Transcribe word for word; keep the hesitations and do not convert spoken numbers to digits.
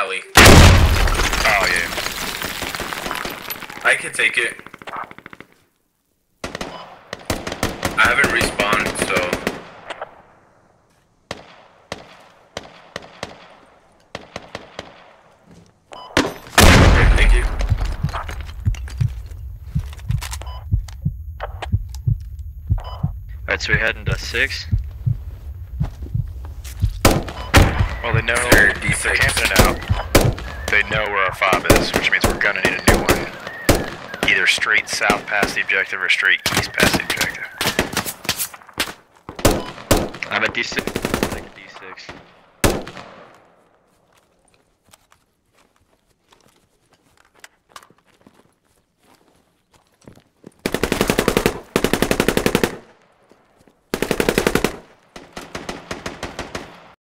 alley. Oh, yeah. I can take it. I haven't respawned, so... Okay, thank you. Alright, so we're heading to six. Well, they know They're if D they're six. camping it out. They know where our fob is, which means we're gonna need a new one. Either straight south past the objective or straight east past the objective. I'm at D six. Like a D six.